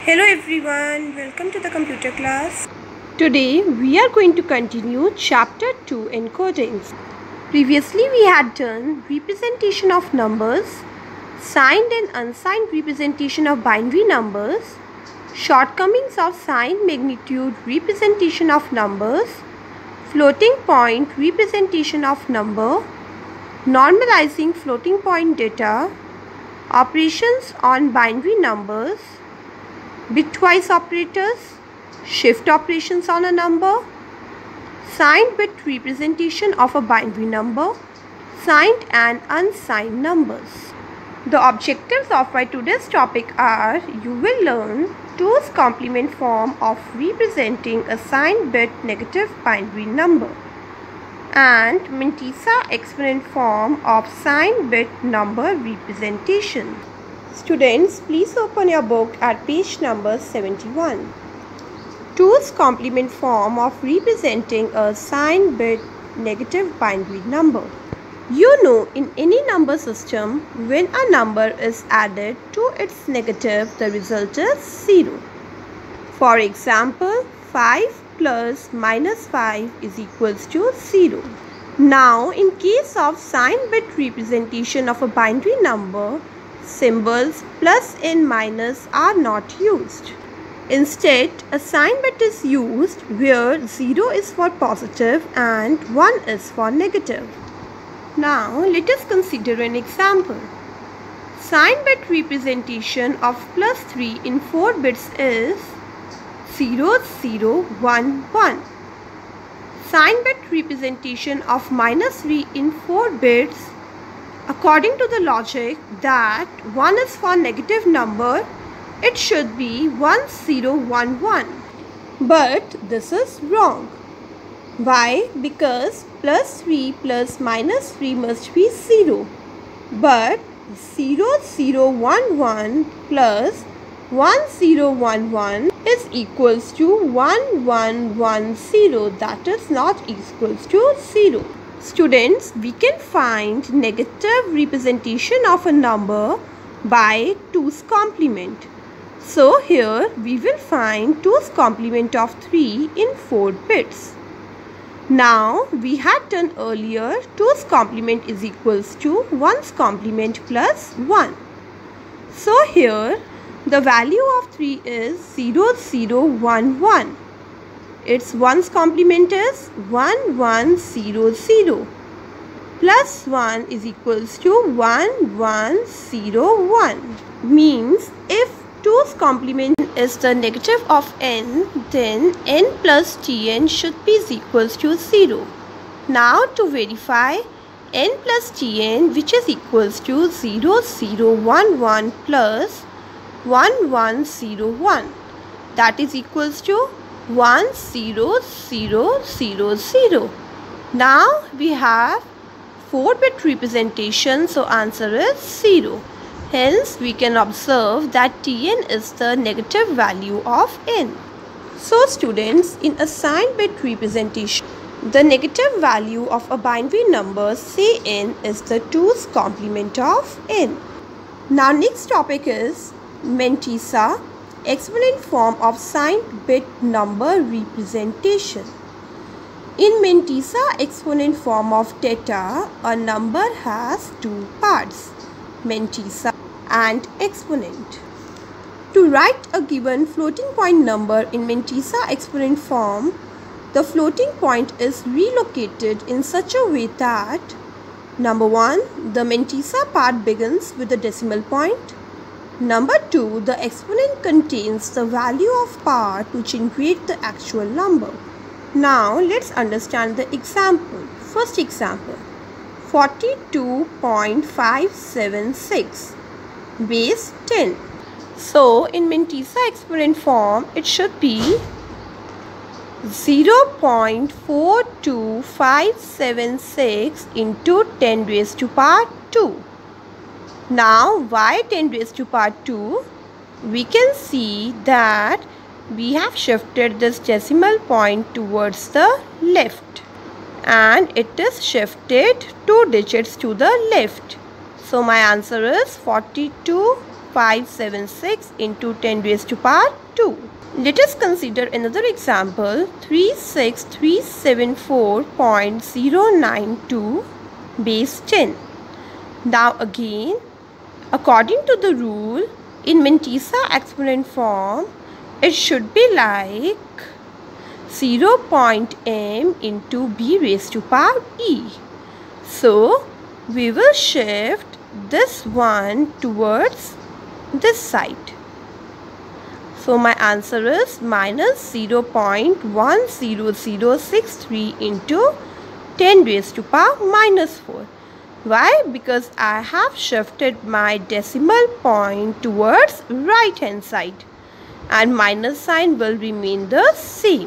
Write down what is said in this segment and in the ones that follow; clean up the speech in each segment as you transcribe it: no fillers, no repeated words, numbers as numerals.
Hello everyone, welcome to the computer class. Today we are going to continue chapter 2 encodings. Previously we had done representation of numbers, signed and unsigned representation of binary numbers, shortcomings of sign magnitude representation of numbers, floating point representation of number, normalizing floating point data, operations on binary numbers, bitwise operators, shift operations on a number, signed bit representation of a binary number, signed and unsigned numbers. The objectives of my today's topic are: you will learn 2's complement form of representing a signed bit negative binary number and Mantissa exponent form of signed bit number representation. Students, please open your book at page number 71. 2's complement form of representing a signed bit negative binary number. You know, in any number system, when a number is added to its negative, the result is 0. For example, 5 plus minus 5 is equals to 0. Now, in case of signed bit representation of a binary number, symbols plus and minus are not used. Instead, a sign bit is used where 0 is for positive and 1 is for negative. Now, let us consider an example. Sign bit representation of plus 3 in 4 bits is 0, 0, 1, 1. Sign bit representation of minus 3 in 4 bits, according to the logic that 1 is for negative number, it should be 1011. But this is wrong. Why? Because plus 3 plus minus 3 must be 0. But 0011 plus 1011 is equals to 1110. That is not equals to 0. Students, we can find negative representation of a number by 2's complement. So here we will find 2's complement of 3 in 4 bits. Now we had done earlier 2's complement is equals to 1's complement plus 1. So here the value of 3 is 0011. Its 1's complement is 1100 plus 1 is equals to 1101. Means if 2's complement is the negative of n, then n plus tn should be equals to 0. Now to verify, n plus tn, which is equals to 0011 plus 1101, that is equals to 10000. Now we have 4-bit representation, so answer is 0. Hence we can observe that Tn is the negative value of n. So students, in a signed bit representation, the negative value of a binary number, say n, is the 2's complement of n. Now next topic is Mantissa exponent form of signed bit number representation. In Mantissa exponent form of theta, a number has 2 parts, Mantissa and exponent. To write a given floating point number in Mantissa exponent form, the floating point is relocated in such a way that: number 1, the Mantissa part begins with the decimal point. Number 2, the exponent contains the value of part which integrates the actual number. Now let's understand the example. First example, 42.576 base 10. So in Mantissa exponent form, it should be 0.42576 into 10 raised to power 2. Now, why 10 raised to power 2? We can see that we have shifted this decimal point towards the left and it is shifted 2 digits to the left. So, my answer is 42 576 into 10 raised to power 2. Let us consider another example, 36374.092 base 10. Now again, according to the rule, in Mantissa exponent form, it should be like 0.m into b raised to power e. So, we will shift this one towards this side. So, my answer is minus 0.10063 into 10 raised to power minus 4. Why? Because I have shifted my decimal point towards right hand side, and minus sign will remain the same.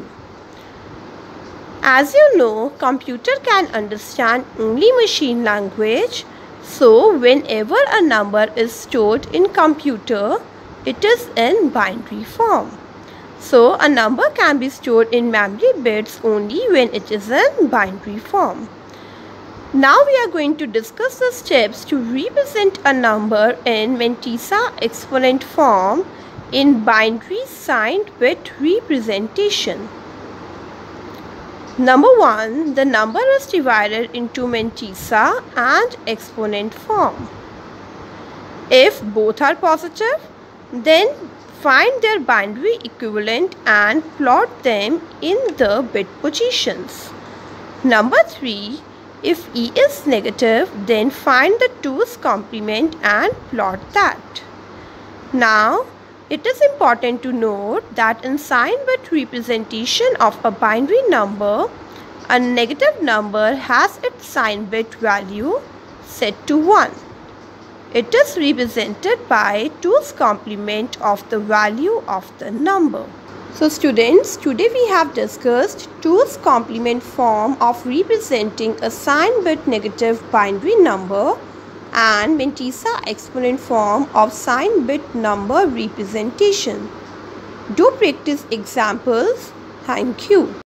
As you know, computer can understand only machine language. So, whenever a number is stored in computer, it is in binary form. So, a number can be stored in memory bits only when it is in binary form. Now, we are going to discuss the steps to represent a number in Mantissa exponent form in binary signed bit representation. Number 1. The number is divided into Mantissa and exponent form. If both are positive, then find their binary equivalent and plot them in the bit positions. Number 3. If E is negative, then find the 2's complement and plot that. Now, it is important to note that in sign bit representation of a binary number, a negative number has its sign bit value set to 1. It is represented by 2's complement of the value of the number. So students, today we have discussed 2's complement form of representing a sign bit negative binary number and Mantissa exponent form of sign bit number representation. Do practice examples. Thank you.